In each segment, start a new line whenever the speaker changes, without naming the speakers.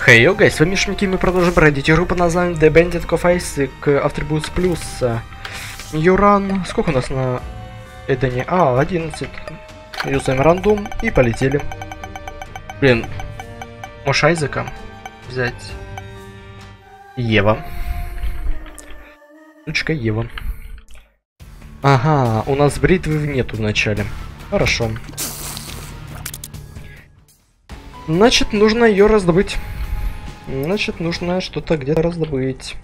Хей, йо, гайс, с вами Шмики, мы продолжим пройдить игру под названием The Bandit of Isaac Afterboots Plus. Юран, сколько у нас на Эдене? 11. Юзаем рандом и полетели. Блин, можешь Айзека взять? Ева. Ключка Ева. Ага, у нас бритвы нету в начале. Хорошо. Значит, нужно ее раздобыть. Значит, нужно что-то где-то раздобыть.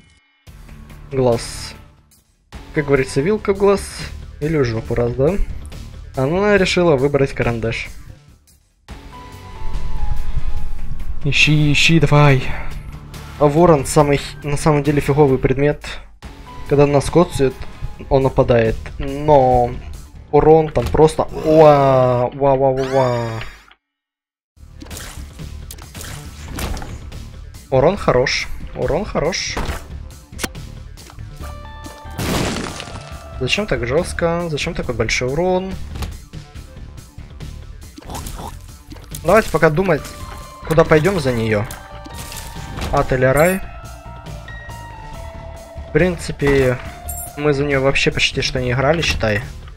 Глаз. Как говорится, вилка в глаз или в жопу раз, да? Она решила выбрать карандаш. Ищи, давай. А ворон самый, на самом деле, фиговый предмет. Когда нас коцает, он нападает. Но урон там просто... Ва. Урон хорош. Урон хорош. Зачем так жестко? Зачем такой большой урон? Давайте пока думать, куда пойдем за нее. Ад или рай. В принципе, мы за нее вообще почти что не играли, считай.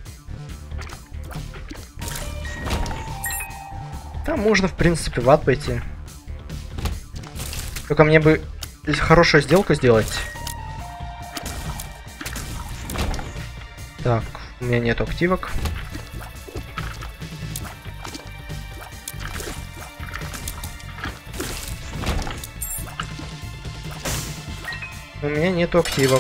Там можно, в принципе, в ад пойти. Только мне бы хорошую сделку сделать. Так, у меня нет активок. У меня нету активок.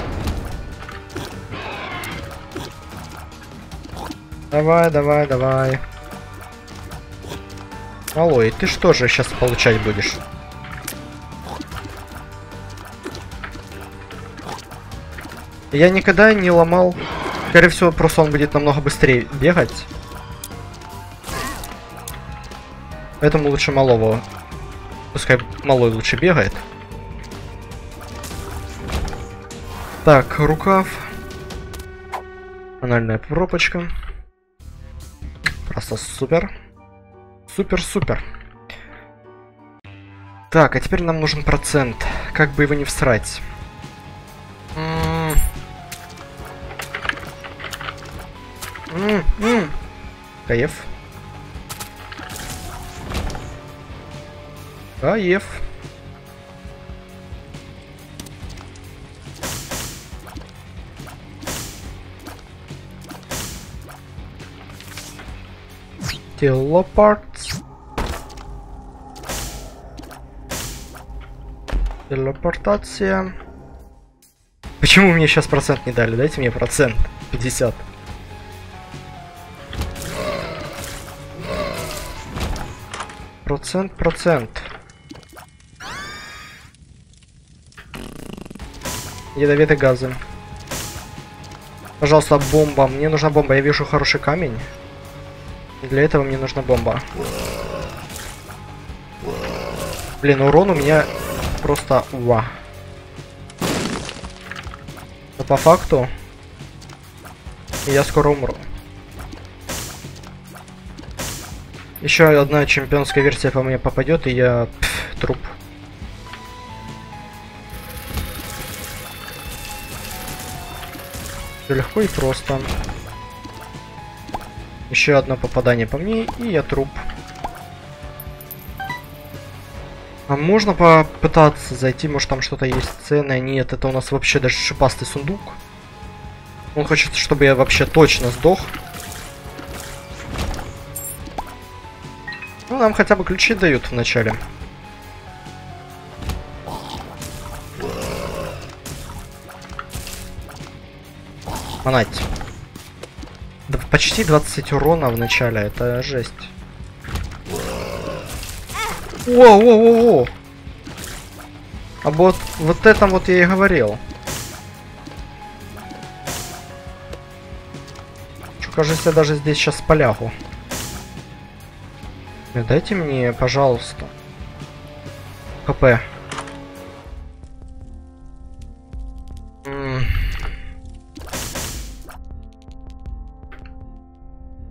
Давай. Алой, ты что же сейчас получать будешь? Я никогда не ломал. Скорее всего, просто он будет намного быстрее бегать. Поэтому лучше малого. Пускай малой лучше бегает. Так, рукав. Анальная пробочка. Просто супер. Супер. Так, а теперь нам нужен процент. Как бы его не всрать. Каев. Телепортация. Почему мне сейчас процент не дали? Дайте мне процент. 50. Процент. Ядовитые газы. Пожалуйста, бомба. Мне нужна бомба. Я вижу хороший камень. Для этого мне нужна бомба. Блин, урон у меня просто уа. Но по факту я скоро умру. Еще одна чемпионская версия по мне попадет, и я труп. Все легко и просто. Еще одно попадание по мне, и я труп. А можно попытаться зайти, может там что-то есть ценное? Нет, это у нас вообще даже шипастый сундук. Он хочет, чтобы я вообще точно сдох. Ну, нам хотя бы ключи дают в начале. Манать. Да, почти 20 урона в начале, это жесть. Воу. А вот этом вот я и говорил. Кажется, я даже здесь сейчас полягу. Дайте мне, пожалуйста, ХП.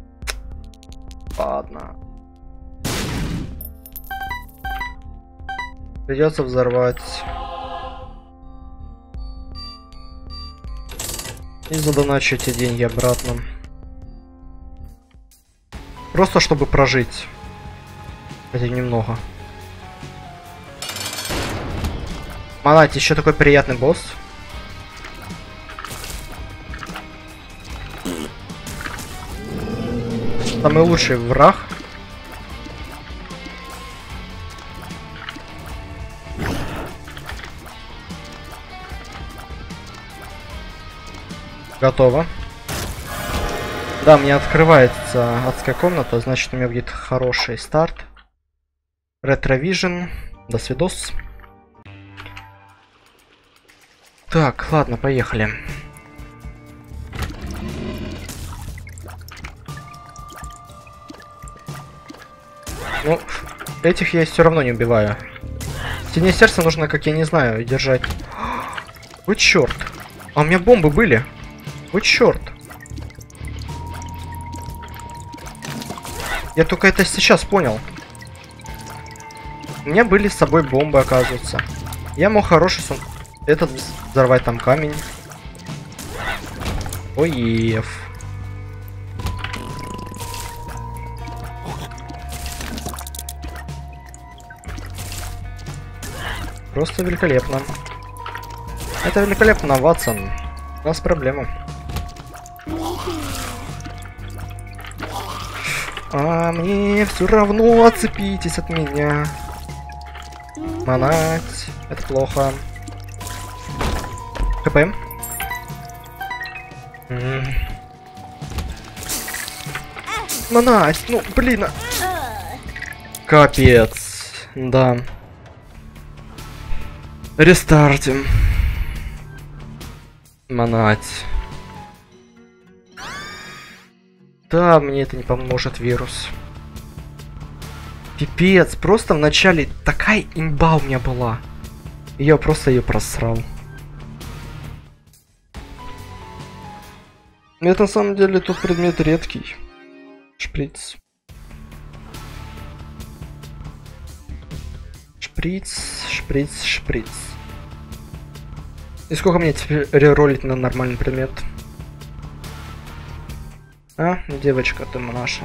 Ладно. Придется взорвать. И задоначу эти деньги обратно. Просто чтобы прожить. Хотя немного. Манать, еще такой приятный босс. Самый лучший враг. Готово. Да, мне открывается адская комната, значит у меня будет хороший старт. Ретровижн. До свидос. Так, ладно, поехали. Ну, этих я все равно не убиваю. Синее сердце нужно, как я не знаю, держать. Вот черт. А у меня бомбы были. Вот черт. Я только это сейчас понял. У меня были с собой бомбы, оказывается. Я мог хороший этот взорвать там камень. Оев. Просто великолепно. Это великолепно, Ватсон. У нас проблема. А мне все равно, отцепитесь от меня. Манать. Это плохо. ХП. Манать. Ну, блин. Капец. Да. Рестартим. Манать. Да, мне это не поможет, вирус. Пипец, просто в начале такая имба у меня была. И я просто ее просрал. Это на самом деле тут предмет редкий. Шприц. Шприц, шприц, шприц. И сколько мне теперь реролить на нормальный предмет? А, девочка ты наша.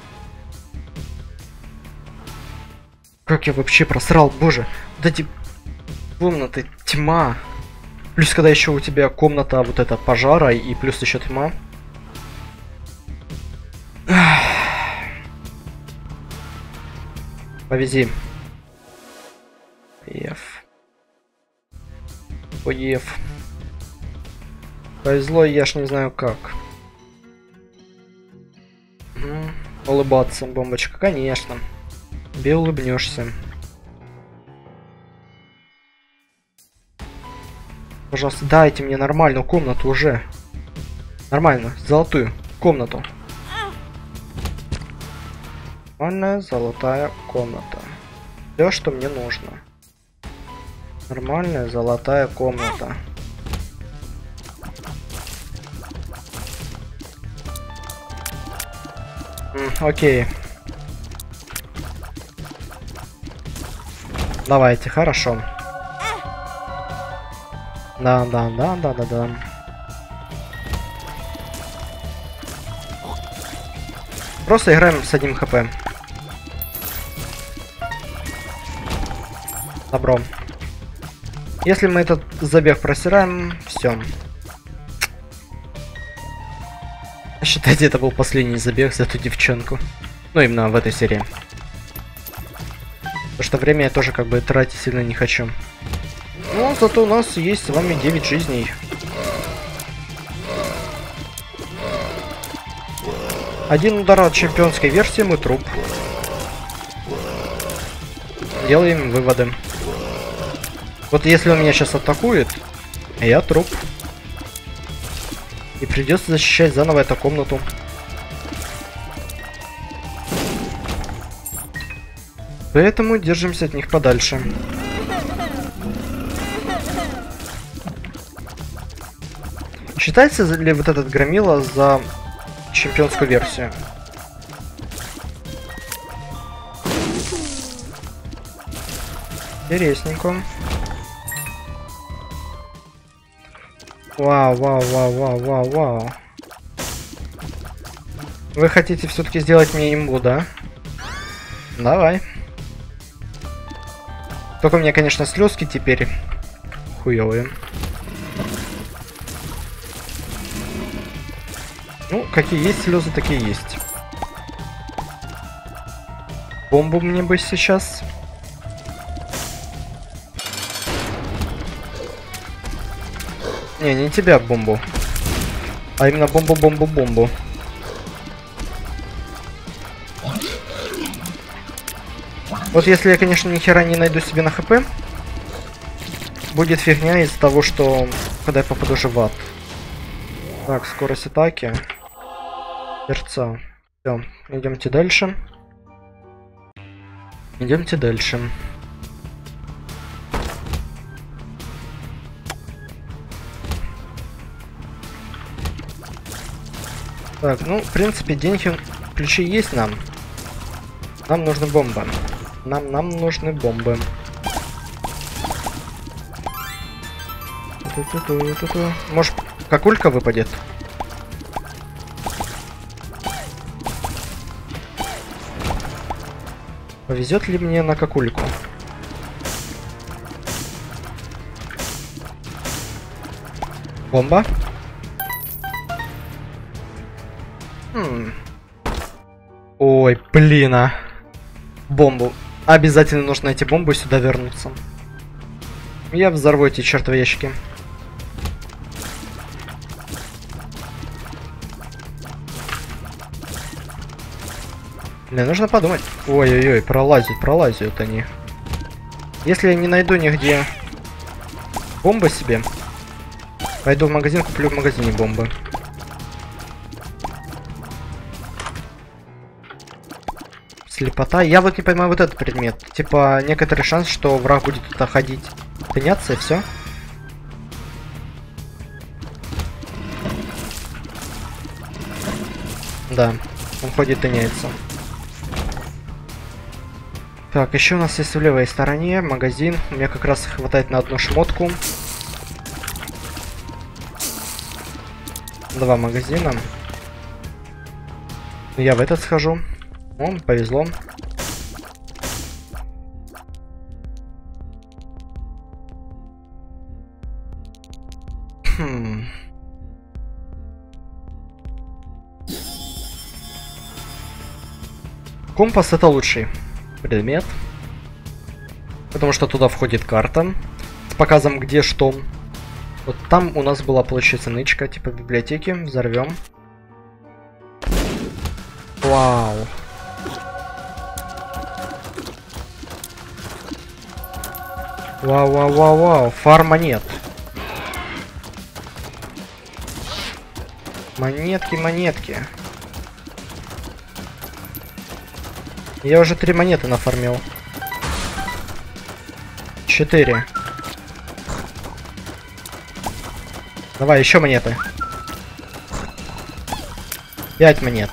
Как я вообще просрал, боже. Вот эти комнаты, тьма. Плюс когда еще у тебя комната вот эта пожара и плюс еще тьма. Повези. Ев. Оев. Повезло, я ж не знаю как. Улыбаться, бомбочка, конечно. Тебе улыбнешься. Пожалуйста, дайте мне нормальную комнату уже. Нормально, золотую комнату. Нормальная золотая комната. Все, что мне нужно. Нормальная золотая комната. Окей. Давайте, хорошо. Да. Просто играем с одним хп. Добро. Если мы этот забег просираем, все. Считайте, это был последний забег за эту девчонку. Ну, именно в этой серии. Потому что время я тоже как бы тратить сильно не хочу. Но зато у нас есть с вами 9 жизней. Один удар от чемпионской версии, мы труп. Делаем выводы. Вот если он меня сейчас атакует, я труп. И придется защищать заново эту комнату. Поэтому держимся от них подальше. Считается ли вот этот громила за чемпионскую версию? Интересненько. Вау, вау, вау, вау, вау, вау. Вы хотите все-таки сделать мне имбу, да? Давай. Только у меня, конечно, слезки теперь хуёвые. Ну, какие есть слезы, такие есть. Бомбу мне бы сейчас. Не тебя бомбу. А именно бомбу. Вот если я, конечно, ни хера не найду себе на хп, будет фигня из-за того, что когда я попаду же в ад. Так, скорость атаки. Сердца. Все, идемте дальше. Идемте дальше. Так, ну, в принципе, деньги, ключи есть нам. Нам нужны бомбы. Нам нужны бомбы. Может, какулька выпадет? Повезет ли мне на какульку? Бомба? Ой, блин, а. Бомбу. Обязательно нужно найти бомбу и сюда вернуться. Я взорву эти чертовы ящики. Мне нужно подумать. Ой-ой-ой, пролазят они. Если я не найду нигде бомбы себе, пойду в магазин, куплю в магазине бомбы. Слепота. Я вот не понимаю вот этот предмет. Типа, некоторый шанс, что враг будет туда ходить. Тыняться и все. Да, он ходит, тыняется. Так, еще у нас есть в левой стороне магазин. У меня как раз хватает на одну шмотку. 2 магазина. Я в этот схожу. О, повезло. Компас — это лучший предмет, потому что туда входит карта с показом, где что. Вот там у нас была, получается, нычка типа библиотеки. Взорвем. Вау. Вау. Фарма нет. Монетки. Я уже 3 монеты нафармил. 4. Давай, еще монеты. 5 монет.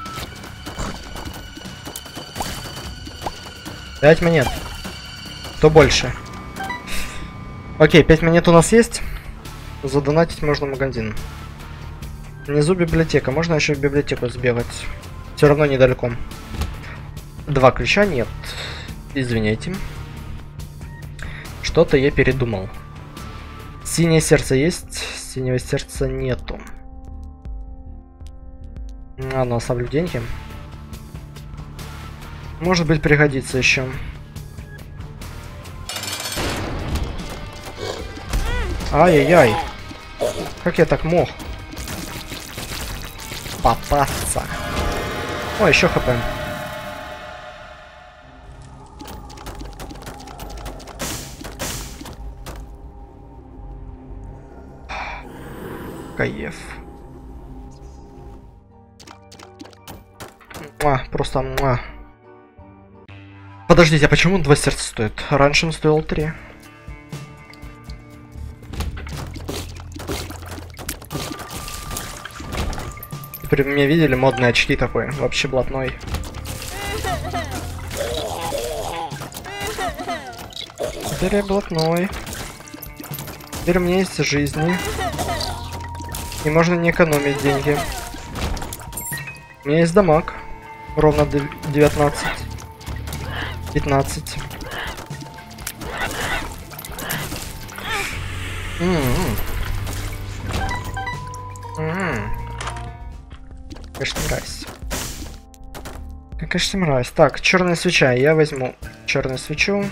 5 монет. Кто больше? Окей, 5 монет у нас есть. Задонатить можно в магазин. Внизу библиотека. Можно еще в библиотеку сбегать. Все равно недалеко. 2 ключа нет. Извиняйте. Что-то я передумал. Синее сердце есть. Синего сердца нету. Ладно, оставлю деньги. Может быть, пригодится еще. Ай-яй-яй. Как я так мог попасться? О, еще хп. Кайф. Просто муа. Подождите, а почему 2 сердца стоит? Раньше он стоил 3. Теперь меня видели модные очки такой, вообще блатной. Серия блатной. Теперь у меня есть жизни. И можно не экономить деньги. У меня есть дамаг. Ровно 19. 15. Конечно, мразь. Конечно, мразь. Так, черная свеча. Я возьму черную свечу.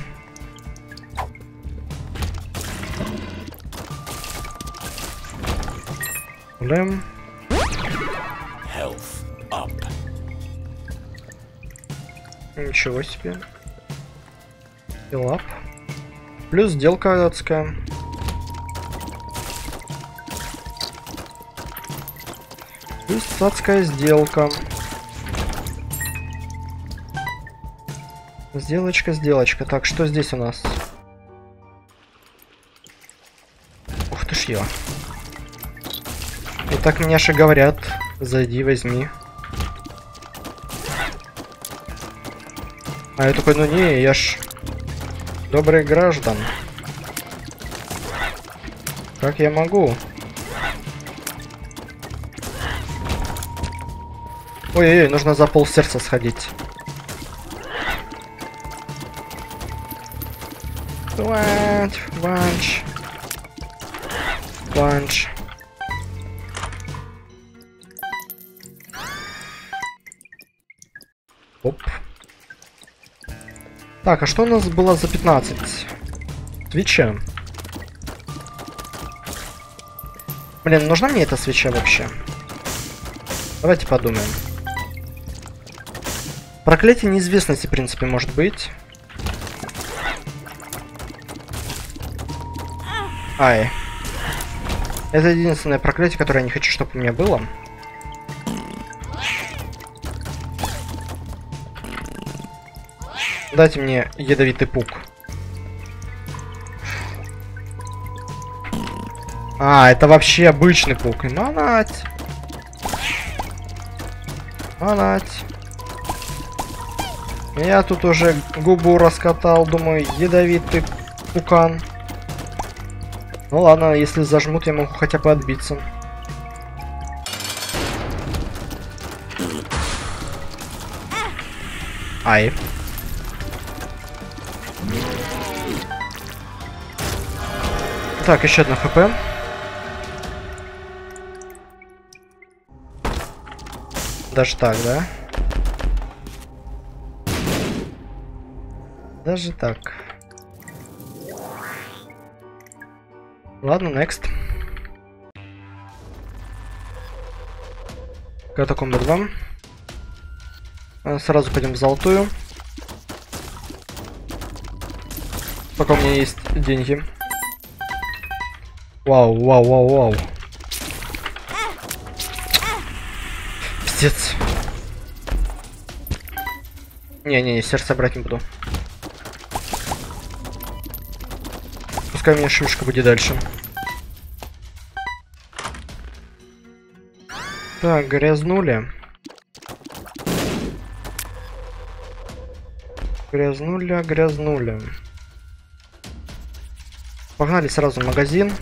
Гуляем. Ничего себе. Хилап. Плюс сделка адская. Плюс адская сделка. Сделочка. Так, что здесь у нас? Ух ты ж я. И так мне же говорят. Зайди, возьми. А я такой, ну не, я ж добрый граждан. Как я могу? Ой-ой-ой, нужно за полсердца сходить. Ванч. Оп. Так, а что у нас было за 15? Свеча. Блин, нужна мне эта свеча вообще? Давайте подумаем. Проклятие неизвестности, в принципе, может быть. Ай. Это единственное проклятие, которое я не хочу, чтобы у меня было. Дайте мне ядовитый пук. А, это вообще обычный пук. Манать. Я тут уже губу раскатал, думаю, ядовитый пукан. Ну ладно, если зажмут, я могу хотя бы отбиться. Ай. Так, еще одно хп. Даже так, да? Даже так. Ладно, next. Катакомба 2. Сразу пойдем в золотую. Пока у меня есть деньги. Вау. Пиздец. Не, сердце брать не буду. Пускай у меня шишка будет дальше. Так, грязнули. Грязнули. Погнали сразу в магазин.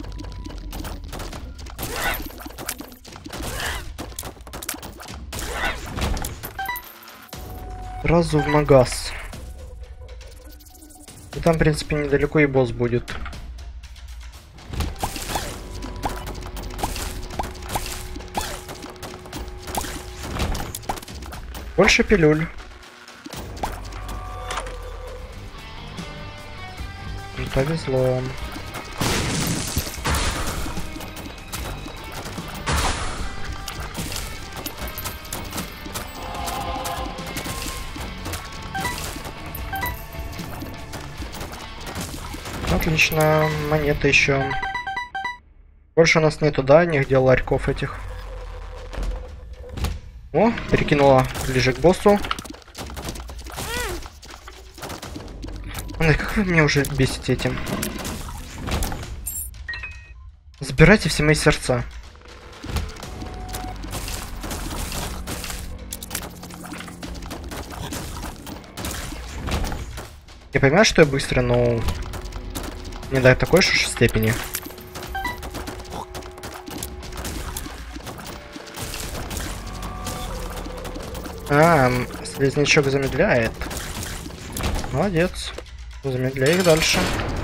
Сразу в магаз. И там, в принципе, недалеко и босс будет. Больше пилюль. Повезло. Отлично, монеты еще. Больше у нас нету, да, нигде ларьков этих. О, перекинула ближе к боссу. Ой, как вы меня уже бесите этим. Забирайте все мои сердца. Я понимаю, что я быстро, но Не до такой же степени. Слизнячок замедляет. Молодец. Замедляй их дальше.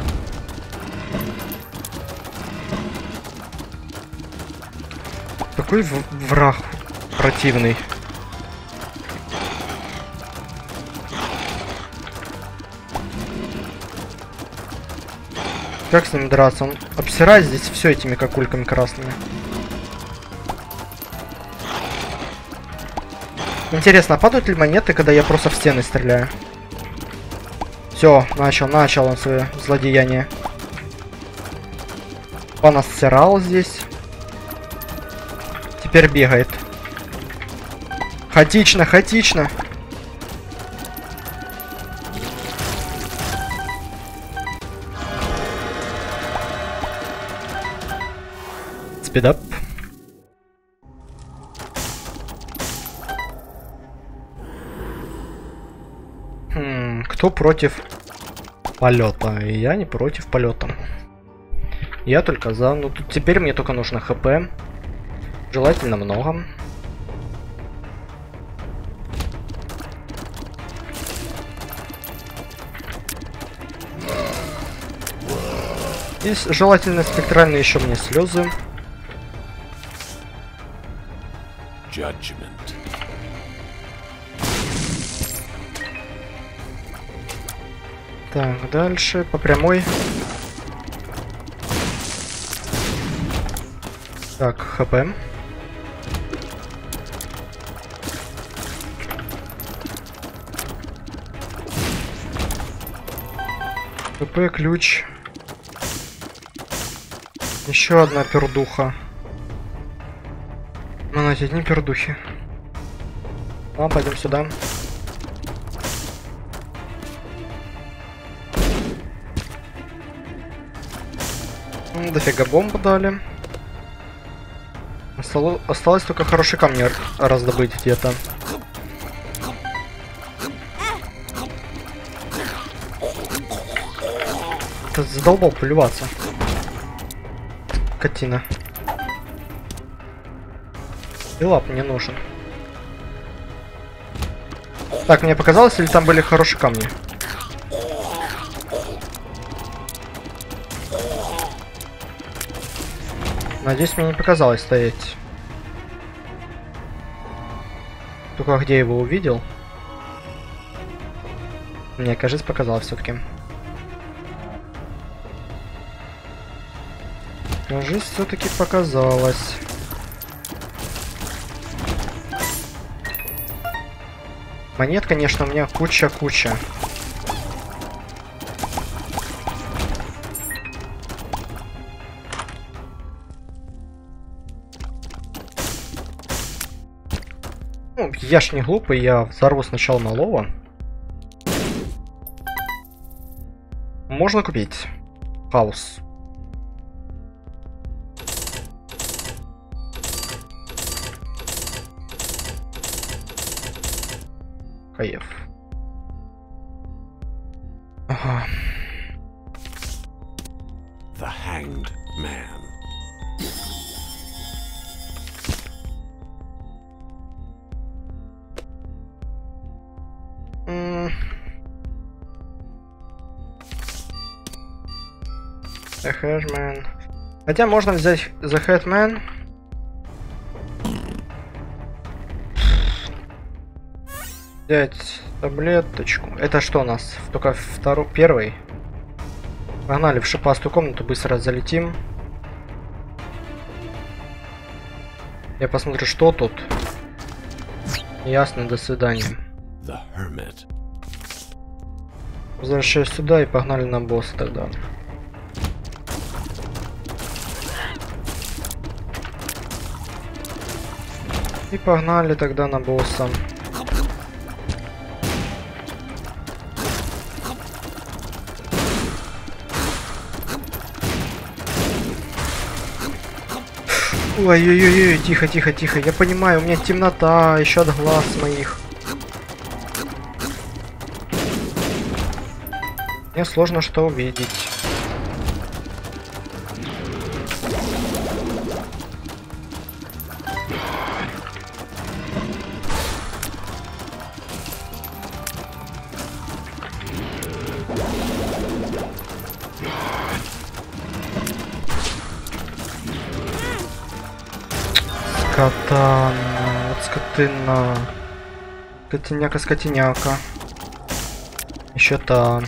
Какой враг противный. Как с ним драться? Он обсирает здесь все этими какульками красными. Интересно, а падают ли монеты, когда я просто в стены стреляю? Все, начал он свое злодеяние. Понастирал здесь. Теперь бегает. Хаотично. Спидап. Кто против полета? Я не против полета. Я только за. Ну тут теперь мне только нужно ХП. Желательно много. И желательно спектральные еще мне слезы.
Judgment.
Так, дальше по прямой. Так, ХП. ХП, ключ. Еще одна пердуха. Монать, одни пердухи. Ладно, пойдем сюда. Дофига бомб дали. Осталось только хорошие камни раздобыть где-то. Ты задолбал плеваться. Скотина. И лап не нужен. Так, мне показалось, или там были хорошие камни? Надеюсь, мне не показалось стоять. Только где я его увидел? Мне, кажется, показалось все-таки. Кажется, все-таки показалось. Монет, конечно, у меня куча. Ну, я ж не глупый, я взорву сначала малого. Можно купить хаос. Кайф. Ага.
The Hanged Man.
The Headman. Хотя можно взять The Headman. Взять таблеточку. Это что у нас? Только первый. Погнали в шипастую комнату, быстро залетим. Я посмотрю, что тут. Ясно, до свидания. Возвращаюсь сюда и погнали на босса тогда. И погнали тогда на босса. Ой-ой-ой, тихо. Я понимаю, у меня темнота еще от глаз моих. Мне сложно что увидеть. Катана, вот скотина. Скотиняка, скотиняка. Еще та.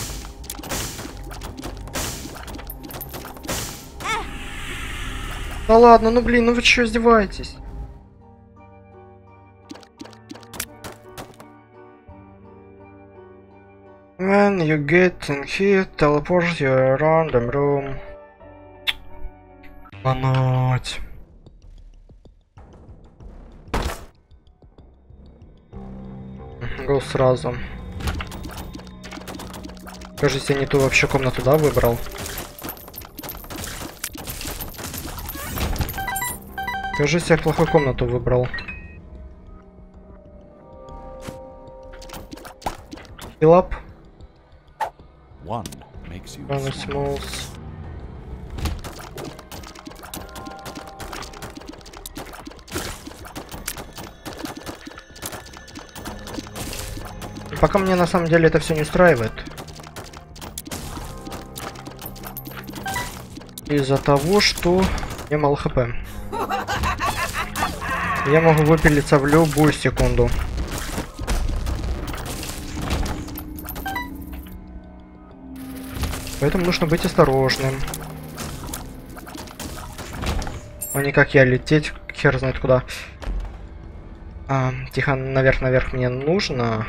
Да ладно, ну блин, ну вы что, издеваетесь? When you get in here, teleport you around the room. Манать. Го сразу. Кажется, я не ту вообще комнату, да, выбрал? Кажется, я плохую комнату выбрал. Heal up.
One makes you
Run
small.
smalls. Пока мне на самом деле это все не устраивает. Из-за того, что я мало хп. Я могу выпилиться в любую секунду. Поэтому нужно быть осторожным. А не как я лететь, хер знает куда. Тихо, наверх мне нужно.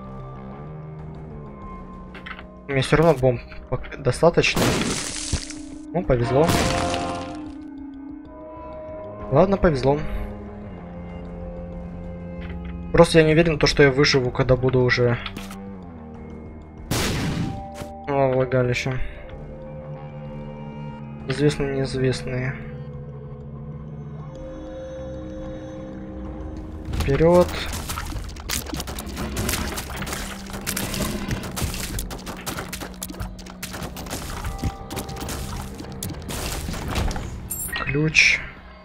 Мне все равно бомб достаточно. Ну, повезло. Ладно, повезло. Просто я не уверен, то, что я выживу, когда буду уже... О, влагалище. Известные, неизвестные. Вперед. Ключ.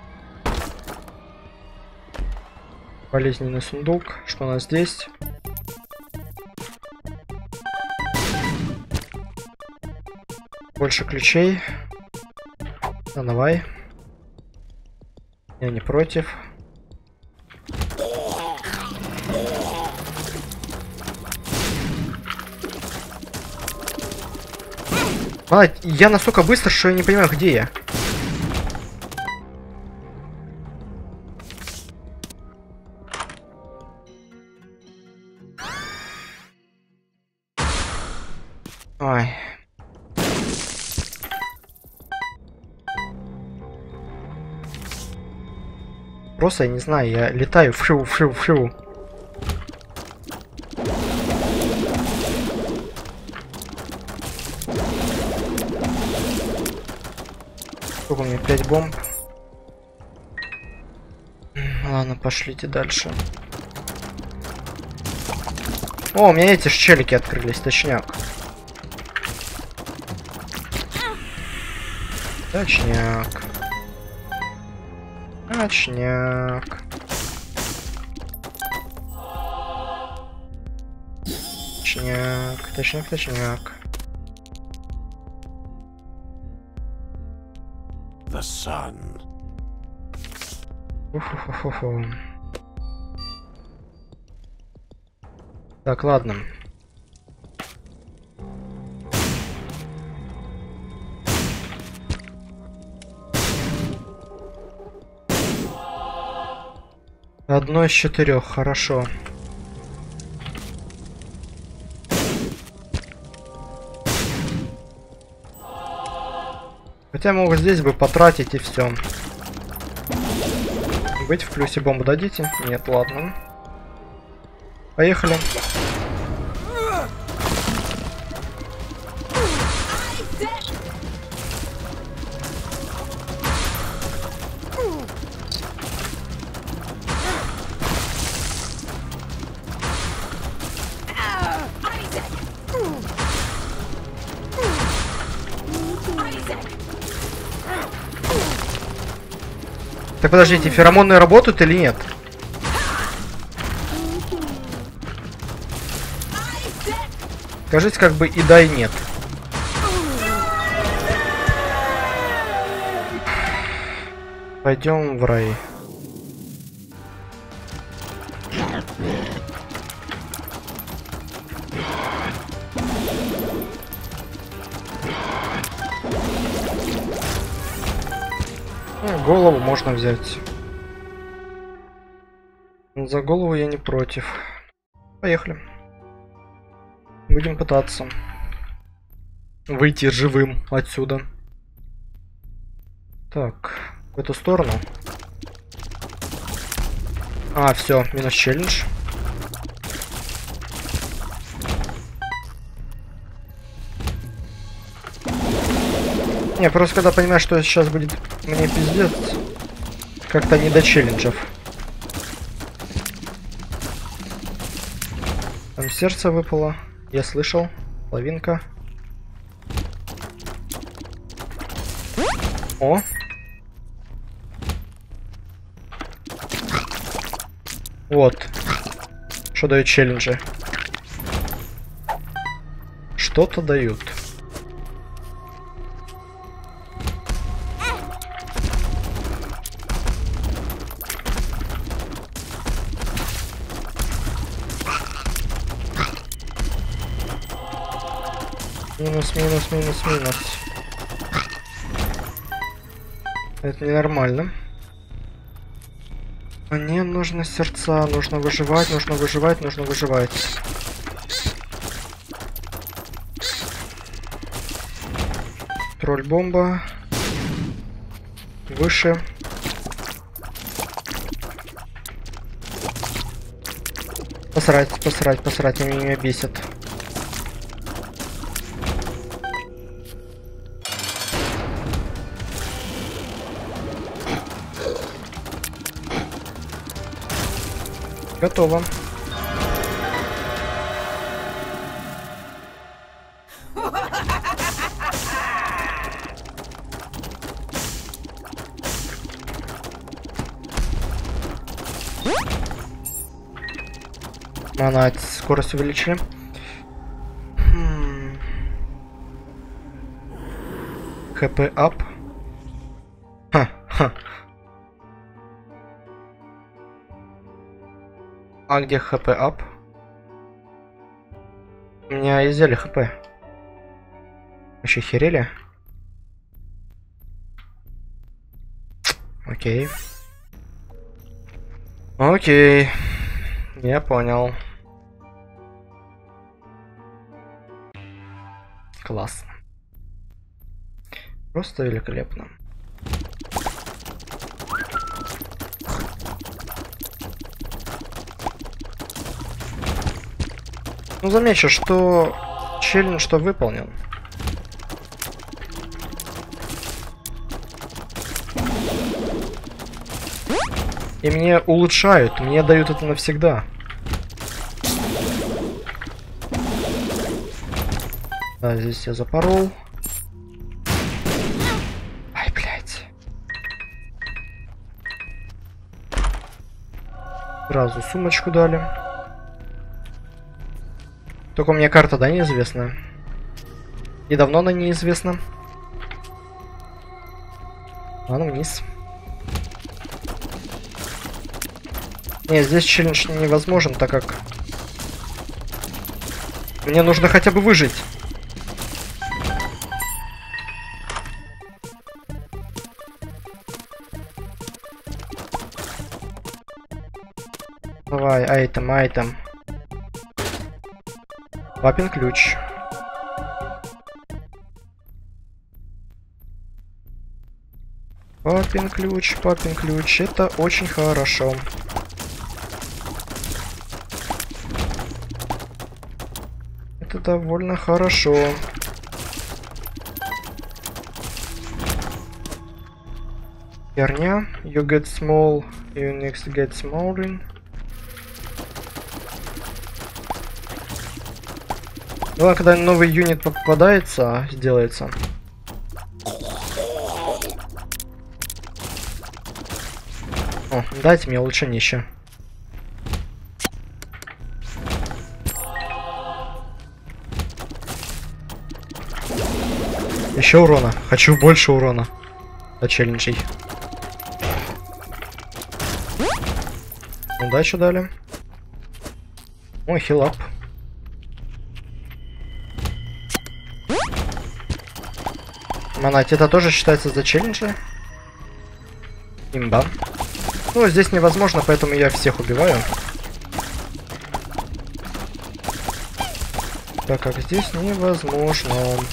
Болезненный сундук. Что у нас здесь? Больше ключей. Ну, давай. Я не против. Я настолько быстро, что я не понимаю, где я. Ой. Просто я не знаю, я летаю вшиву. Сколько у меня? 5 бомб. Ладно, пошлите дальше. О, у меня эти щелики открылись, точняк. Точняк. Точняк. Точняк.
The sun.
Уфу-фу-фу-фу. Так, ладно. Одно из 4, хорошо. Хотя могу здесь бы потратить и все. Быть в плюсе, бомбу дадите? Нет, ладно. Поехали. Так, подождите, феромоны работают или нет? Скажите, как бы и да, и нет. Пойдем в рай. Ну, голову можно взять. За голову я не против. Поехали. Будем пытаться выйти живым отсюда. Так, в эту сторону. А, все, минус челлендж. Не, просто когда понимаешь, что сейчас будет мне пиздец, как-то не до челленджев. Там сердце выпало, я слышал, половинка. О! Вот. Что дают челленджи? Что-то дают. Минус, минус, минус, минус. Это ненормально. Мне нужны сердца, нужно выживать, нужно выживать, нужно выживать. Тролль-бомба. Выше. Посрать, посрать, посрать, они меня бесят. Готово. Мана, скорость увеличили. ХП ап. Ха. А где хп ап? У меня изъяли хп. Еще херели? Окей. Окей. Я понял. Классно. Просто великолепно. Ну, замечу, что челлендж что выполнил. И мне улучшают, мне дают это навсегда. Да, здесь я запорол. Ай, блядь. Сразу сумочку дали. Только у меня карта, да, неизвестная? И давно она неизвестна? Ладно, вниз. Не, здесь челлендж невозможен, так как... Мне нужно хотя бы выжить. Давай, айтем. Папин ключ. Папин ключ. Это очень хорошо. Это довольно хорошо. Херня. You get small, you next get smaller. Ну, а когда новый юнит попадается, сделается. О, дайте мне улучшение. Еще урона. Хочу больше урона. От челленджей. Удачу дали. Ой, хилап. Монать, это тоже считается за челленджи? Имба. Ну, здесь невозможно, поэтому я всех убиваю. Так как здесь невозможно.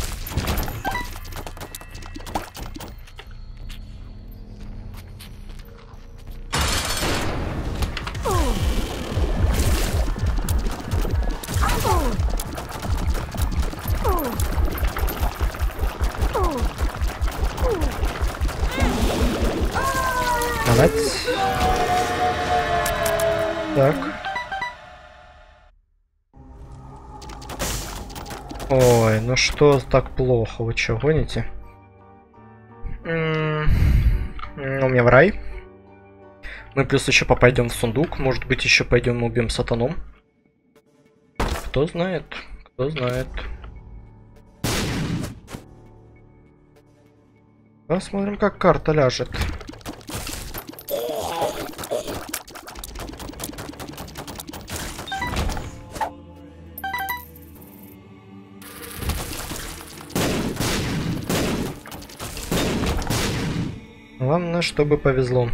Так. Ой, ну что так плохо? Вы чё, гоните? У меня в рай. Мы плюс еще попадем в сундук. Может быть, еще пойдем убьем сатану. Кто знает? Кто знает? Посмотрим, как карта ляжет. Главное, чтобы повезло.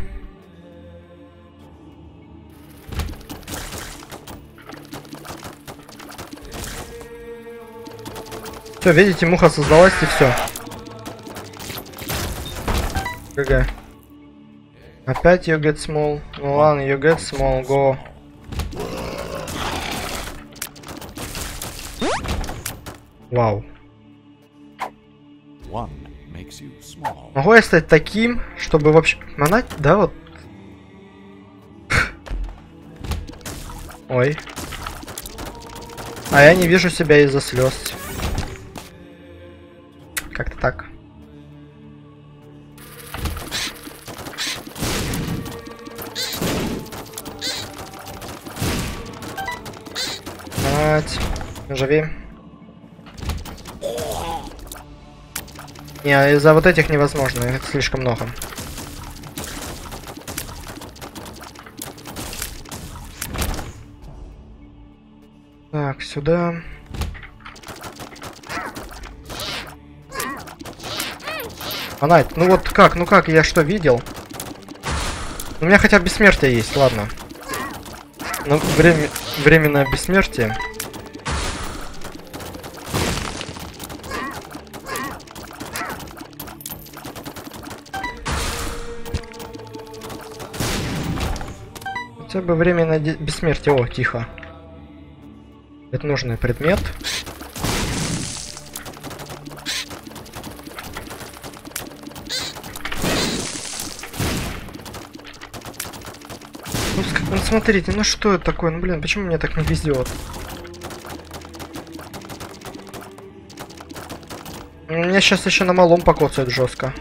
Все, видите, муха создалась и все. ГГ. Опять you get small. Ну ладно, you get small, go. Вау. Могу я стать таким, чтобы вообще... Монать? Да, вот. Ой. А я не вижу себя из-за слез. Как-то так. Монать. Живи. Не, из-за вот этих невозможно, их слишком много. Так, сюда. Монать, ну вот как, я что, видел? У меня хотя бы бессмертие есть, ладно. Но временное бессмертие. Хотя бы временное бессмертие. О, тихо. Это нужный предмет. Ну смотрите, ну что это такое? Ну блин, почему мне так не везет? Меня сейчас еще на малом покоцают жестко.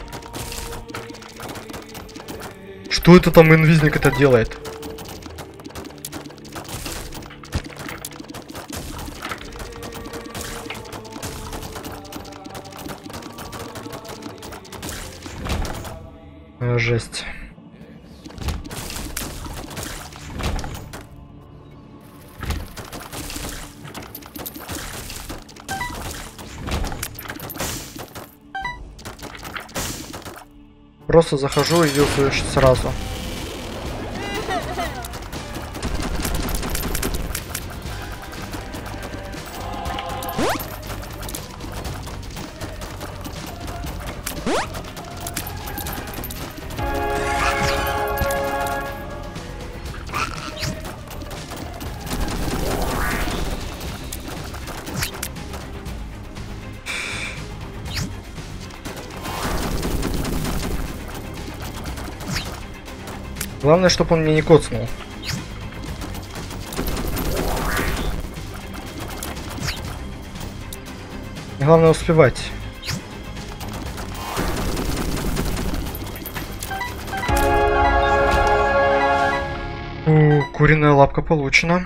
Что это там инвизник это делает? Жесть. Просто захожу и юзаю сразу. Главное, чтобы он меня не коцнул. Главное успевать. Куриная лапка получена.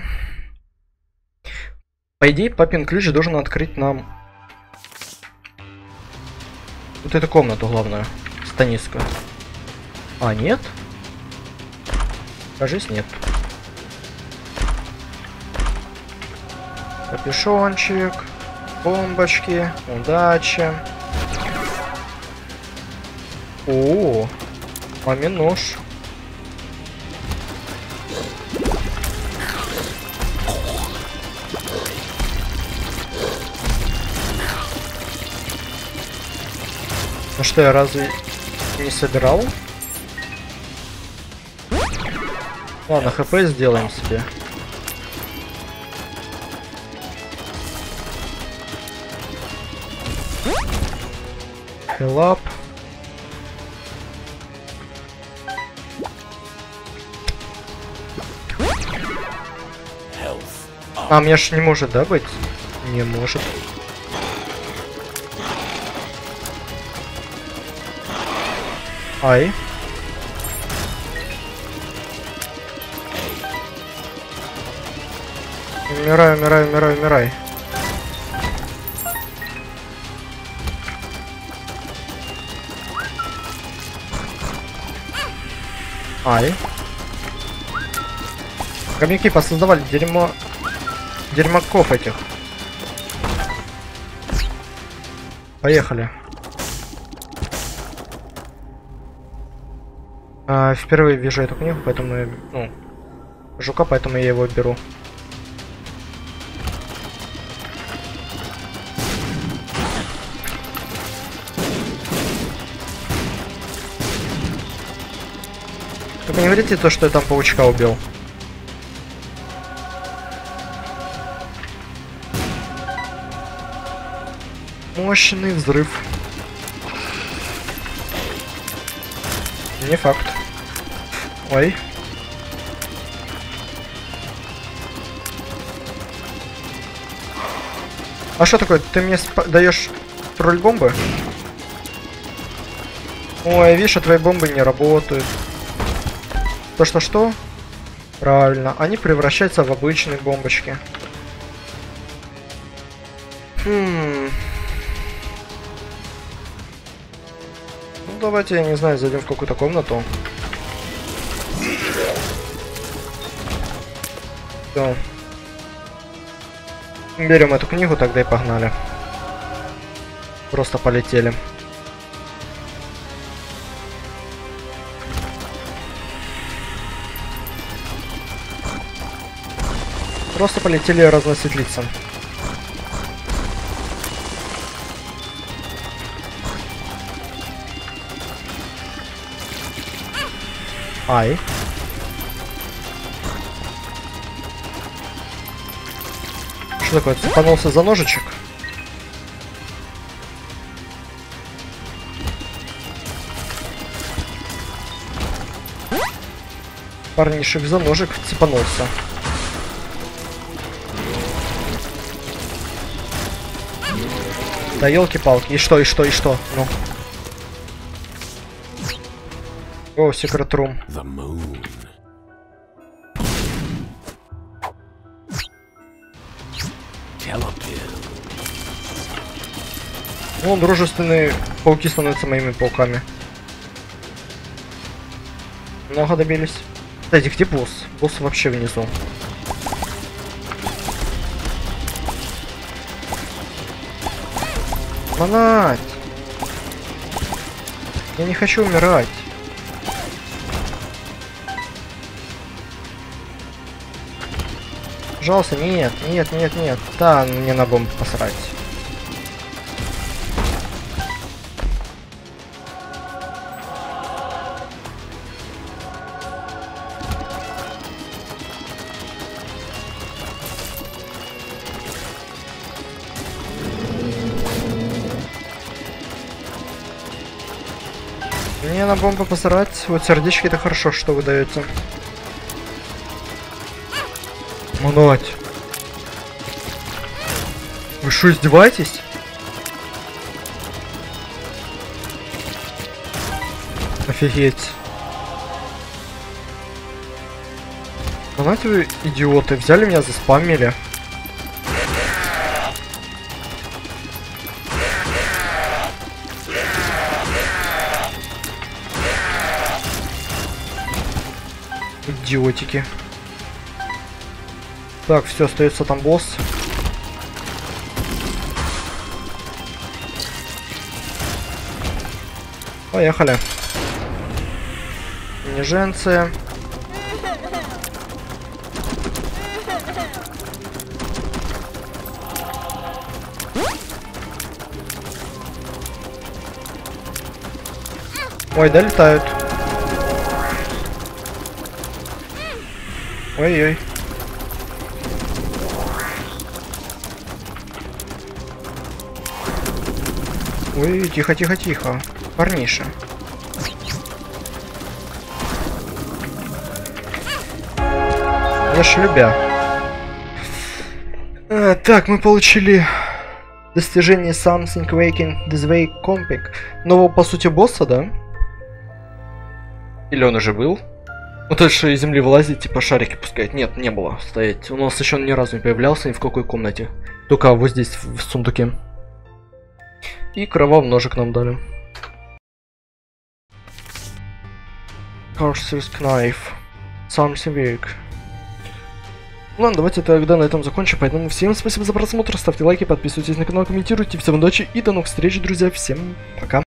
По идее, папин ключ должен открыть нам вот эту комнату главную. Станицкую. А, нет? Кажись, нет. Капюшончик. Бомбочки. Удачи. О, мамин нож. Ну что, я разве не собирал? Ладно, хп сделаем себе. Хелап. А, мне ж не может, да, быть? Не может. Ай. Умирай, умирай, умирай, умирай. Ай. Хомяки посоздавали дерьмаков этих. Поехали. Впервые вижу эту книгу, поэтому, ну, жука, поэтому я его беру. Только не говорите то, что я там паучка убил. Мощный взрыв. Не факт. Ой. А что такое? Ты мне даешь тролль бомбы? Ой, видишь, твои бомбы не работают. То что? Правильно, они превращаются в обычные бомбочки. Ну давайте, я не знаю, зайдем в какую-то комнату. Все. Берем эту книгу тогда и погнали. Просто полетели. Просто полетели разносить лица. Ай. Что такое? Цепанулся за ножичек? Парнишек за ножик цепанулся. Да елки-палки. И что? Ну. О, секрет рум. Ну, дружественные пауки становятся моими пауками. Много добились. Кстати, где босс? Босс вообще внизу. Манать! Я не хочу умирать. Пожалуйста, нет. Да, мне на бомбу посрать. Мне на бомбу посрать. Вот сердечки это хорошо, что вы даете. Манать. Вы что, издеваетесь? Офигеть. Манать вы идиоты. Взяли меня, заспамили. Идиотики. Так, все, остается там босс. Поехали. Неженцы. Ой, долетают. Ой-ой. Ой, тихо. Парниша. Я ж любя. Так, мы получили достижение Something Waking This Way Comping. Нового, по сути, босса, да? Или он уже был? Ну, то, что из земли вылазить, типа шарики пускать. Нет, не было. Стоять. У нас еще ни разу не появлялся ни в какой комнате. Только вот здесь, в сундуке. И кровавый ножик нам дали. Cursor's Knife. Something Weak. Ладно, давайте тогда на этом закончим. Поэтому всем спасибо за просмотр. Ставьте лайки, подписывайтесь на канал, комментируйте. Всем удачи и до новых встреч, друзья. Всем пока.